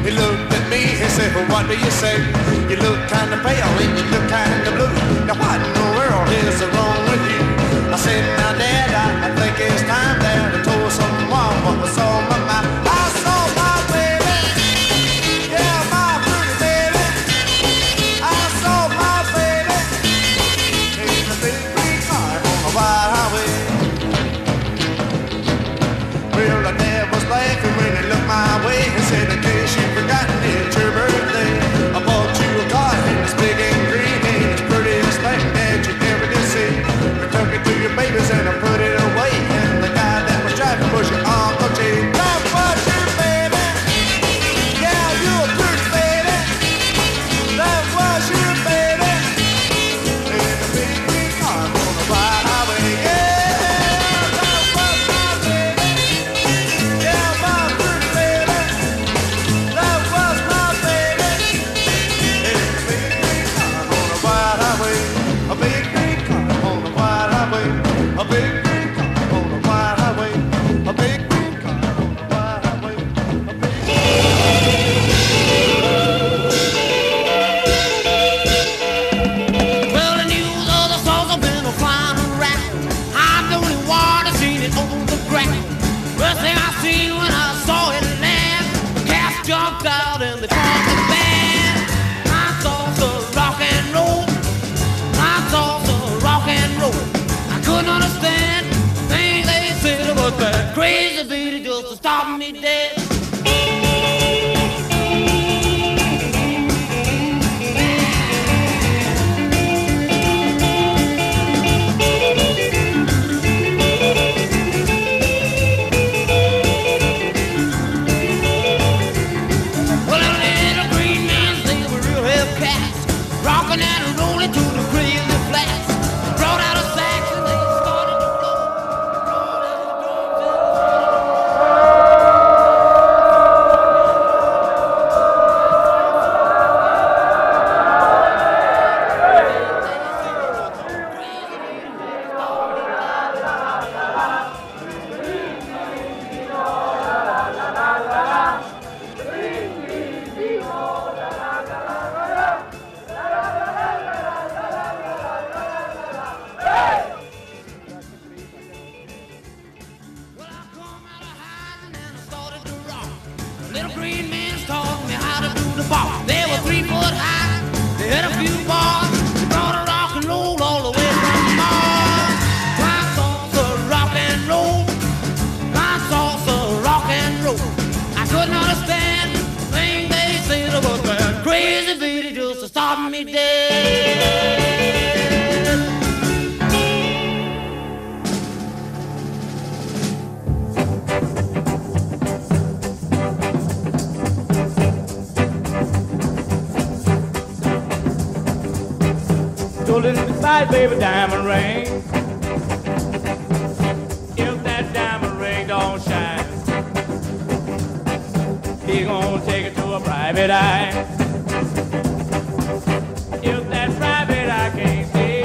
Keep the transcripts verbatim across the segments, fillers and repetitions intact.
He looked at me, he said, well, what do you say? You look kind of pale and you look kind of blue. Now what in the world is wrong with you? I said, now Dad, I, I think it's time that I told someone what was on my mind. I saw my baby, yeah, my pretty baby. I saw my baby in the big green car on the wide highway. Well, the dad was laughing when he looked my way. He said, in case you've forgotten, it's your birthday. I bought you a car and it's big and green and it's prettiest thing that you ever did see. I took it to your babies and I put it away. And the guy that was driving was your Uncle Jay. That was your baby. Yeah, you're a pretty baby. That was your baby. In a big green car on the wide highway. Yeah, that was my baby. Yeah, my pretty baby. That was my baby. In a big green car on the wide highway. A big green car on the wide highway. A big green car on the wide highway. A big green car on the wide highway. A big Well, the news of the songs have been flying around. I don't want to see it on the ground. First thing I seen when I saw it land, the cats jumped out and they formed the band. I saw the rock and roll. I saw the rock and roll. I couldn't understand things they said about that crazy beat just to stop me dead. Well, them little green men, they were real hell cats, rocking and rolling to the crazy flats. Brought out a sax and they started to blow. Brought out the drums Well, I come out of hiding and I started to rock. The little green men taught me how to do the bop. They were three foot high, they had a few bars. They brought a rock and roll all the way from Mars. My salsa rock and roll, my salsa rock and roll. I couldn't understand the thing they said about that crazy beat just to stop me dead. Told it beside baby diamond ring. If that diamond ring don't shine, he gonna take it to a private eye. If that private eye can't see,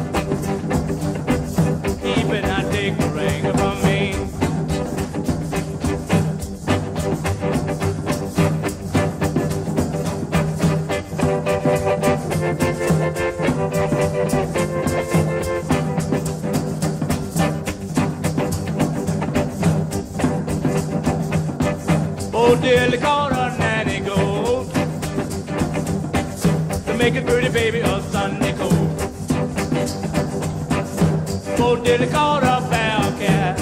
he better not take the ring from me. Oh, dearly called her nanny gold to make a pretty baby a Sunday coat. Oh, dearly called her bell cat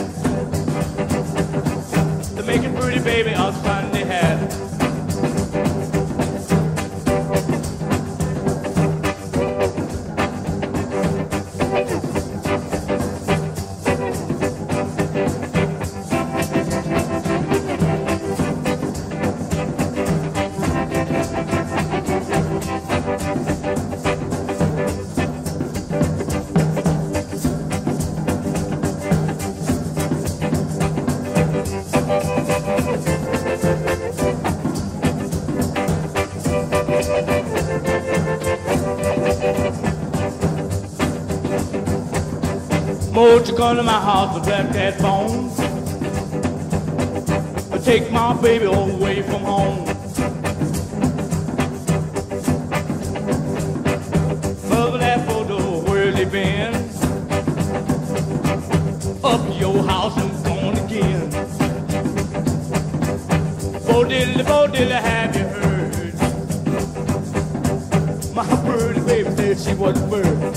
to make a pretty baby a Sunday hat. Won't you come to my house and black cat bones? Or take my baby away from home. been up your house and gone again. Bo diddly, bo diddly, have you heard? My pretty baby said she was a bird.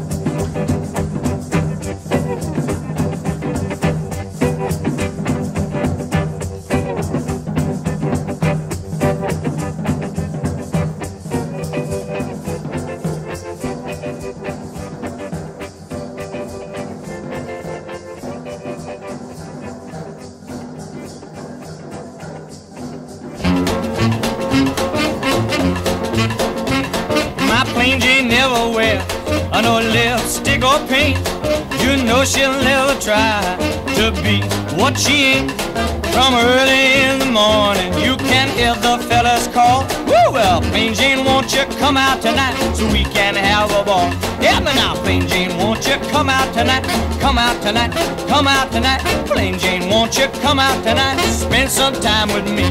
Plain Jane never wear uh, no lipstick or paint. You know she'll never try to be what she ain't. From early in the morning you can hear the fellas call. Woo, well, Plain Jane, won't you come out tonight so we can have a ball? Yeah, but now, Plain Jane, won't you come out tonight? Come out tonight, come out tonight. Plain Jane, won't you come out tonight? Spend some time with me.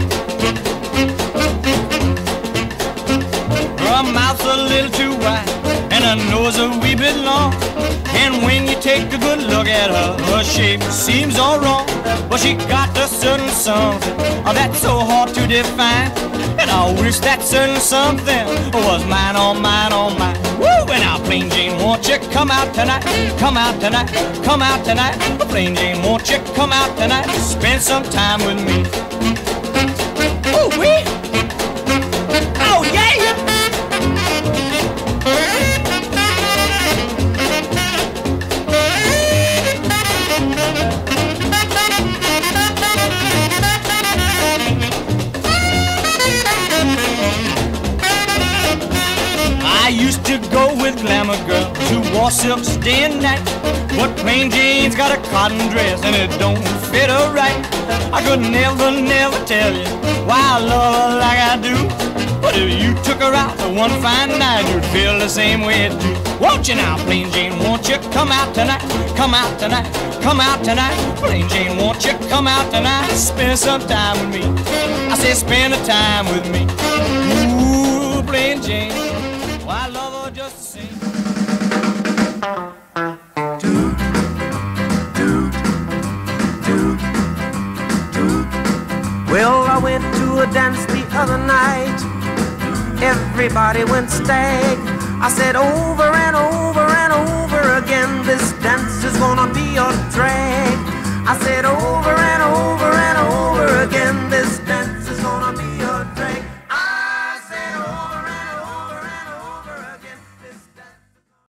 Her mouth's a little too wide and her nose a wee bit long. And when you take a good look at her, her shape seems all wrong. But she got a certain something oh, that's so hard to define. And I wish that certain something was mine, oh mine, oh mine. Woo! And now, Plain Jane, won't you come out tonight? Come out tonight, come out tonight. Plain Jane, won't you come out tonight? Spend some time with me. Ooh wee! Oh yeah! I used to go with glamour girls who wore silks day and night. But Plain Jane's got a cotton dress and it don't fit her right. I could never, never tell you why I love her like I do. But if you took her out for one fine night, you'd feel the same way too. Won't you now, Plain Jane, won't you come out tonight? Come out tonight, come out tonight. Plain Jane, won't you come out tonight? Spend some time with me. I said spend a time with me. Ooh, Plain Jane, well, I love her just the same. Doot, doot, doot, doot. Well, I went to a dance the other night. Everybody went stag. I said over and over and over again, this dance is gonna be a drag. I said over and over